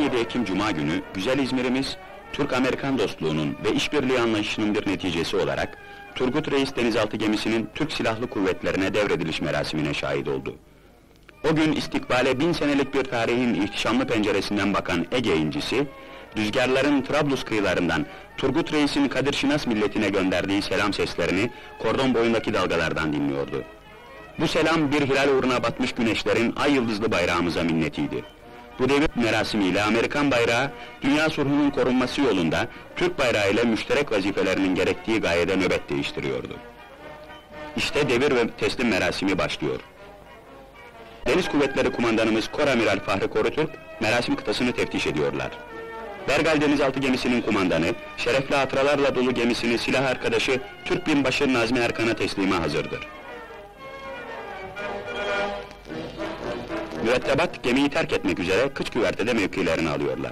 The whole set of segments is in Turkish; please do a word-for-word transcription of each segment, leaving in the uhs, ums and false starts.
yedi Ekim Cuma günü, güzel İzmir'imiz, Türk-Amerikan dostluğunun ve işbirliği anlayışının bir neticesi olarak, Turgut Reis denizaltı gemisinin Türk Silahlı Kuvvetlerine devrediliş merasimine şahit oldu. O gün istikbale bin senelik bir tarihin ihtişamlı penceresinden bakan Ege incisi, rüzgarların Trablus kıyılarından Turgut Reis'in Kadir Şinas milletine gönderdiği selam seslerini kordon boyundaki dalgalardan dinliyordu. Bu selam bir hilal uğruna batmış güneşlerin ay yıldızlı bayrağımıza minnetiydi. Bu devir merasimiyle Amerikan bayrağı, dünya sulhunun korunması yolunda Türk bayrağı ile müşterek vazifelerinin gerektiği gayede nöbet değiştiriyordu. İşte devir ve teslim merasimi başlıyor. Deniz Kuvvetleri Kumandanımız Koramiral Fahri Korutürk, merasim kıtasını teftiş ediyorlar. Bergal denizaltı gemisinin kumandanı, şerefli hatıralarla dolu gemisini silah arkadaşı Türk binbaşı Nazmi Erkan'a teslime hazırdır. Mürettebat gemiyi terk etmek üzere kıç güvertede mevkilerini alıyorlar.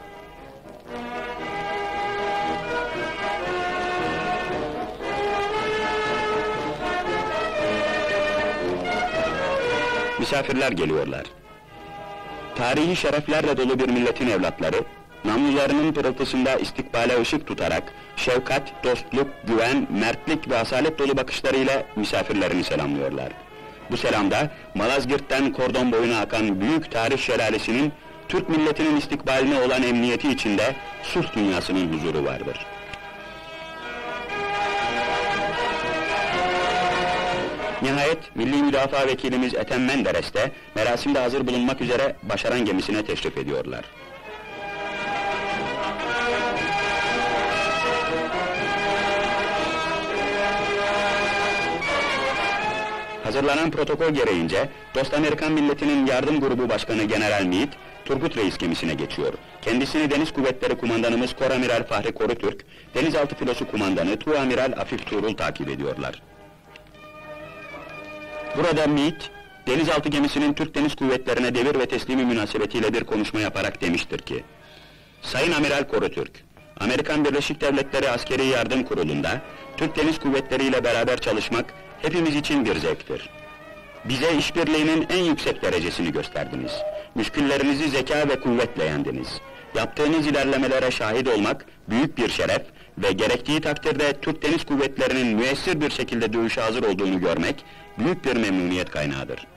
Misafirler geliyorlar. Tarihi şereflerle dolu bir milletin evlatları, namlularının pırıltısında istikbale ışık tutarak, şefkat, dostluk, güven, mertlik ve asalet dolu bakışlarıyla misafirlerini selamlıyorlar. Bu selamda, Malazgirt'ten kordon boyuna akan büyük tarih şelalesinin, Türk milletinin istikbaline olan emniyeti içinde, sulh dünyasının huzuru vardır. Nihayet, Milli Müdafaa Vekilimiz Ethem Menderes de, merasimde hazır bulunmak üzere Başaran gemisine teşrif ediyorlar. Hazırlanan protokol gereğince, Dost Amerikan Milleti'nin yardım grubu başkanı General Meade, Turgut Reis gemisine geçiyor. Kendisini Deniz Kuvvetleri Kumandanımız Koramiral Fahri Korutürk, Denizaltı Filosu Kumandanı Tuamiral Afif Tuğrul takip ediyorlar. Burada Meade, denizaltı gemisinin Türk Deniz Kuvvetlerine devir ve teslimi münasebetiyle bir konuşma yaparak demiştir ki, Sayın Amiral Korutürk, Amerikan Birleşik Devletleri Askeri Yardım Kurulu'nda, Türk Deniz Kuvvetleri ile beraber çalışmak, hepimiz için bir zevktir. Bize işbirliğinin en yüksek derecesini gösterdiniz. Müşküllerinizi zeka ve kuvvetle yendiniz. Yaptığınız ilerlemelere şahit olmak, büyük bir şeref ve gerektiği takdirde Türk Deniz Kuvvetleri'nin müessir bir şekilde dövüşe hazır olduğunu görmek, büyük bir memnuniyet kaynağıdır.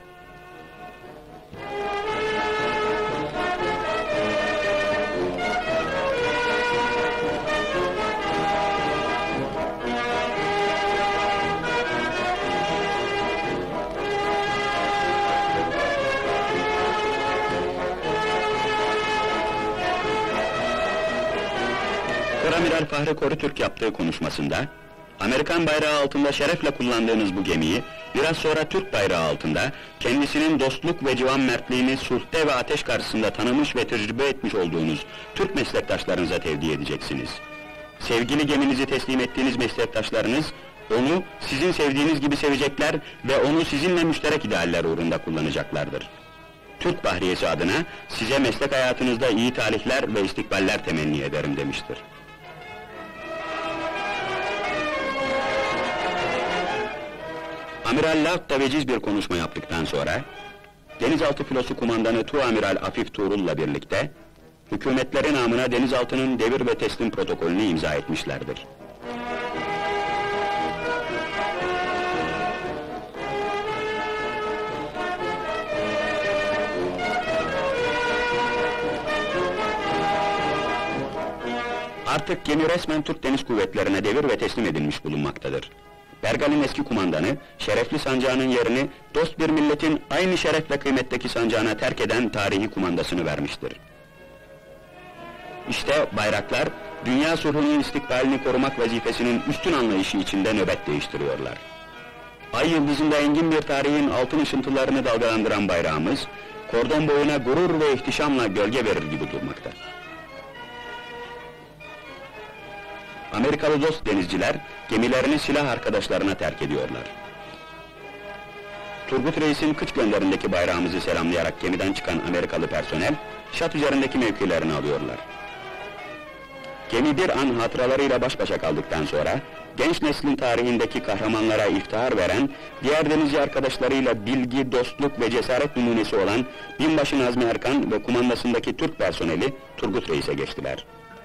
Koramiral Fahri Korutürk yaptığı konuşmasında, Amerikan bayrağı altında şerefle kullandığınız bu gemiyi, biraz sonra Türk bayrağı altında, kendisinin dostluk ve civan mertliğini sulhte ve ateş karşısında tanımış ve tecrübe etmiş olduğunuz Türk meslektaşlarınıza tevdi edeceksiniz. Sevgili geminizi teslim ettiğiniz meslektaşlarınız, onu sizin sevdiğiniz gibi sevecekler ve onu sizinle müşterek idealler uğrunda kullanacaklardır. Türk Bahriyesi adına, size meslek hayatınızda iyi talihler ve istikballer temenni ederim demiştir. Amiral Laut da veciz bir konuşma yaptıktan sonra, Denizaltı Filosu Kumandanı Tuamiral Afif Tuğrul'la birlikte, hükümetleri namına denizaltının devir ve teslim protokolünü imza etmişlerdir. Artık gemi resmen Türk Deniz Kuvvetlerine devir ve teslim edilmiş bulunmaktadır. Bergal'in eski kumandanı, şerefli sancağının yerini, dost bir milletin aynı şeref ve kıymetteki sancağına terk eden tarihi kumandasını vermiştir. İşte bayraklar, dünya sulhunun istikbalini korumak vazifesinin üstün anlayışı içinde nöbet değiştiriyorlar. Ay yıldızında engin bir tarihin altın ışıntılarını dalgalandıran bayrağımız, kordon boyuna gurur ve ihtişamla gölge verir gibi durmakta. Amerikalı dost denizciler, gemilerini silah arkadaşlarına terk ediyorlar. Turgut Reis'in kıç gönderindeki bayrağımızı selamlayarak gemiden çıkan Amerikalı personel, şat üzerindeki mevkilerini alıyorlar. Gemi bir an hatıralarıyla baş başa kaldıktan sonra, genç neslin tarihindeki kahramanlara iftihar veren, diğer denizci arkadaşlarıyla bilgi, dostluk ve cesaret numunesi olan Binbaşı Nazmi Erkan ve kumandasındaki Türk personeli Turgut Reis'e geçtiler.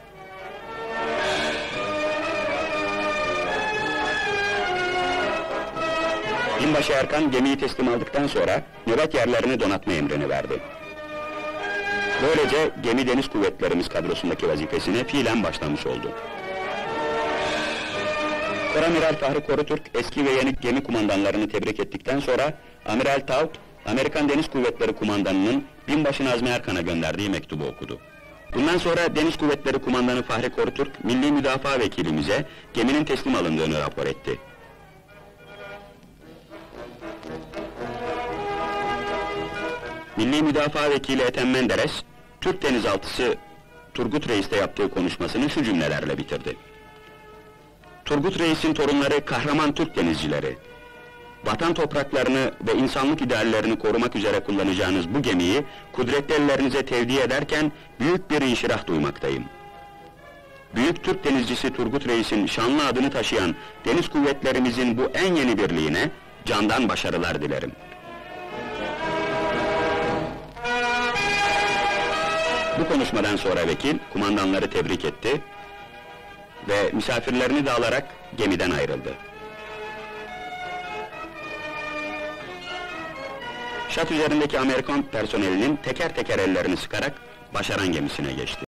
Binbaşı Erkan gemiyi teslim aldıktan sonra nöbet yerlerini donatma emrini verdi. Böylece gemi deniz kuvvetlerimiz kadrosundaki vazifesine fiilen başlamış oldu. Koramiral Fahri Korutürk eski ve yeni gemi kumandanlarını tebrik ettikten sonra Amiral Taut, Amerikan Deniz Kuvvetleri Kumandanı'nın Binbaşı Nazmi Erkan'a gönderdiği mektubu okudu. Bundan sonra Deniz Kuvvetleri Kumandanı Fahri Korutürk, Milli Müdafaa Vekilimize geminin teslim alındığını rapor etti. Milli Müdafaa Vekili Ethem Menderes, Türk denizaltısı Turgut Reis'te yaptığı konuşmasını şu cümlelerle bitirdi. Turgut Reis'in torunları kahraman Türk denizcileri. Vatan topraklarını ve insanlık ideallerini korumak üzere kullanacağınız bu gemiyi kudretli ellerinize tevdi ederken büyük bir inşirah duymaktayım. Büyük Türk denizcisi Turgut Reis'in şanlı adını taşıyan deniz kuvvetlerimizin bu en yeni birliğine candan başarılar dilerim. Bu konuşmadan sonra vekil, kumandanları tebrik etti ve misafirlerini de alarak gemiden ayrıldı. Şat üzerindeki Amerikan personelinin teker teker ellerini sıkarak başaran gemisine geçti.